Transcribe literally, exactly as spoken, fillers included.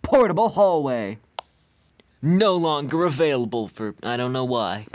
portable hallway. No longer available for I don't know why.